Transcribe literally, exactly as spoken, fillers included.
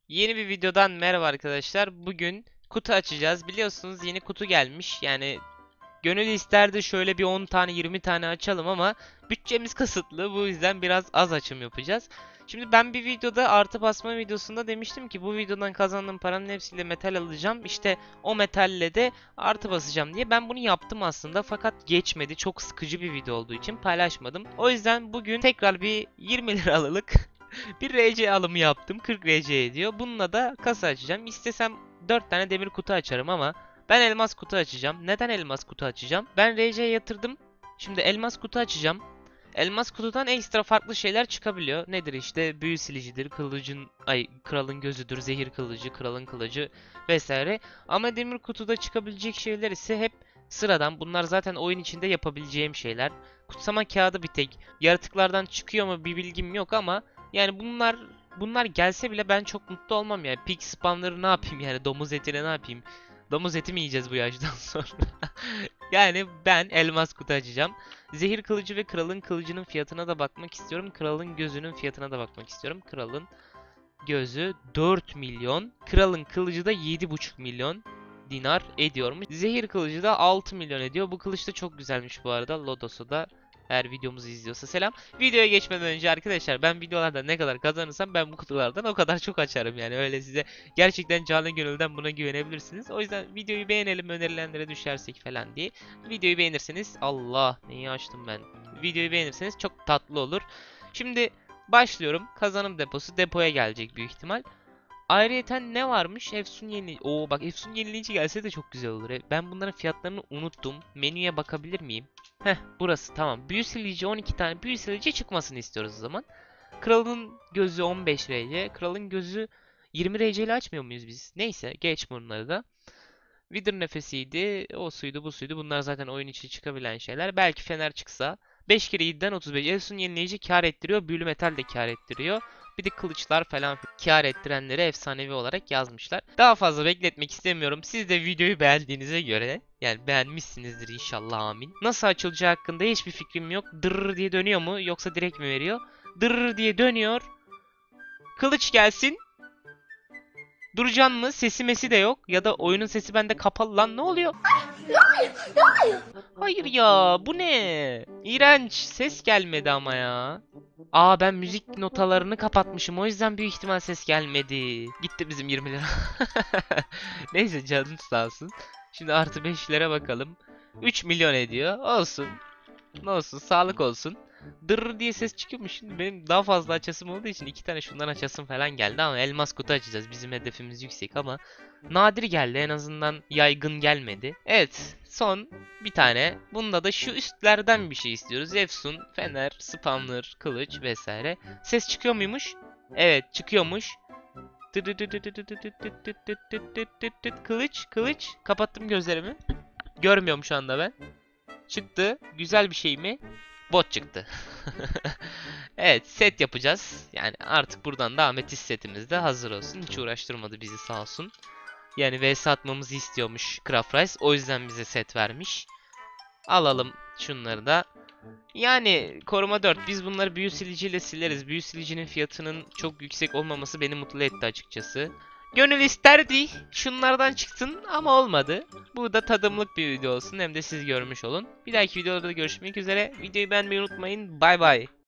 Yeni bir videodan merhaba arkadaşlar. Bugün kutu açacağız. Biliyorsunuz yeni kutu gelmiş. Yani gönül isterdi şöyle bir on tane yirmi tane açalım ama bütçemiz kısıtlı. Bu yüzden biraz az açım yapacağız. Şimdi ben bir videoda artı basma videosunda demiştim ki bu videodan kazandığım paranın hepsiyle metal alacağım. İşte o metalle de artı basacağım diye. Ben bunu yaptım aslında fakat geçmedi. Çok sıkıcı bir video olduğu için paylaşmadım. O yüzden bugün tekrar bir yirmi liralık bir R C alımı yaptım. kırk R C ediyor. Bununla da kasa açacağım. İstesem dört tane demir kutu açarım ama ben elmas kutu açacağım. Neden elmas kutu açacağım? Ben R C'ye yatırdım. Şimdi elmas kutu açacağım. Elmas kutudan ekstra farklı şeyler çıkabiliyor. Nedir işte? Büyü silicidir, kılıcın, ay kralın gözüdür, zehir kılıcı, kralın kılıcı vesaire. Ama demir kutuda çıkabilecek şeyler ise hep sıradan. Bunlar zaten oyun içinde yapabileceğim şeyler. Kutsama kağıdı bir tek. Yaratıklardan çıkıyor mu bir bilgim yok ama yani bunlar bunlar gelse bile ben çok mutlu olmam yani. Pig spamları ne yapayım yani, domuz etine ne yapayım? Domuz eti mi yiyeceğiz bu yaştan sonra? Yani ben elmas kutu açacağım. Zehir kılıcı ve kralın kılıcının fiyatına da bakmak istiyorum. Kralın gözünün fiyatına da bakmak istiyorum. Kralın gözü dört milyon. Kralın kılıcı da yedi buçuk milyon dinar ediyormuş. Zehir kılıcı da altı milyon ediyor. Bu kılıç da çok güzelmiş bu arada. Lodos'u da eğer videomuzu izliyorsa selam. Videoya geçmeden önce arkadaşlar, ben videolarda ne kadar kazanırsam ben bu kutulardan o kadar çok açarım yani, öyle size gerçekten canı gönülden buna güvenebilirsiniz. O yüzden videoyu beğenelim, önerilenlere düşersek falan diye. Videoyu beğenirseniz, Allah neyi açtım ben. Videoyu beğenirseniz çok tatlı olur. Şimdi başlıyorum. Kazanım deposu depoya gelecek büyük ihtimal. Ayrıyeten ne varmış? Efsun yeni. Oo bak, Efsun yenileyici gelse de çok güzel olur. E, Ben bunların fiyatlarını unuttum. Menüye bakabilir miyim? Heh, burası tamam. Büyü silici on iki tane büyü silici çıkmasını istiyoruz o zaman. Kralın gözü on beş R C. Kralın gözü yirmi R C ile açmıyor muyuz biz? Neyse, geç bunları da. Wither nefesiydi. O suydu, bu suydu. Bunlar zaten oyun içi çıkabilen şeyler. Belki fener çıksa. beş kere yediden otuz beş. Efsun yenileyici kar ettiriyor. Büyülü metal de kar ettiriyor. Bir de kılıçlar falan kar ettirenleri efsanevi olarak yazmışlar. Daha fazla bekletmek istemiyorum. Siz de videoyu beğendiğinize göre, yani beğenmişsinizdir inşallah, amin. Nasıl açılacağı hakkında hiçbir fikrim yok. Dırr diye dönüyor mu yoksa direkt mi veriyor? Dırr diye dönüyor. Kılıç gelsin. Duracağım mı? Sesi mesi de yok. Ya da oyunun sesi bende kapalı lan, ne oluyor? Hayır ya, bu ne? İğrenç. Ses gelmedi ama ya. Aa, ben müzik notalarını kapatmışım. O yüzden büyük ihtimal ses gelmedi. Gitti bizim yirmi lira. Neyse, canın sağ olsun. Şimdi artı beşlere bakalım. üç milyon ediyor. Olsun. Ne olsun, sağlık olsun. Dırr diye ses çıkıyormuş. Şimdi benim daha fazla açasım olduğu için iki tane şundan açasım falan geldi ama elmas kutu açacağız. Bizim hedefimiz yüksek ama nadir geldi, en azından yaygın gelmedi. Evet, son bir tane. Bunda da şu üstlerden bir şey istiyoruz. Efsun, fener, spawner, kılıç vesaire. Ses çıkıyor muymuş? Evet, çıkıyormuş. Kılıç, kılıç. Kapattım gözlerimi. Görmüyorum şu anda ben. Çıktı. Güzel bir şey mi? Bot çıktı. Evet, set yapacağız. Yani artık buradan da ametist setimiz de hazır olsun. Hiç uğraştırmadı bizi sağ olsun. Yani V S atmamızı istiyormuş Craft Rice. O yüzden bize set vermiş. Alalım şunları da. Yani koruma dört. Biz bunları büyü siliciyle sileriz. Büyü silicinin fiyatının çok yüksek olmaması beni mutlu etti açıkçası. Gönül isterdi şunlardan çıksın ama olmadı. Bu da tadımlık bir video olsun, hem de siz görmüş olun. Bir dahaki videoda görüşmek üzere. Videoyu beğenmeyi unutmayın. Bay bay.